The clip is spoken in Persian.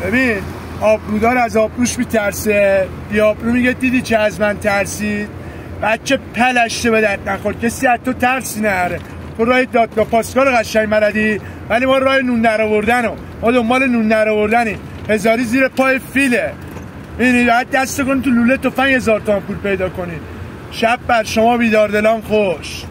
ببین آبرودار از آبروش میترسه، بیابرو میگه دیدی که از من ترسید. بچه پلشته به درد نخورد، کسی از تو ترسی نره. تو راه دادگاه پاسگاه رو قشنگ بلدی، ولی ما راه نون در آوردن و ما دنبال نون در آوردنی. هزاری زیر پای فیله. ببینید باید دست کن تو لوله تفنگ 1000 تومان پول پیدا کنید. شب بر شما بیداردلان خوش.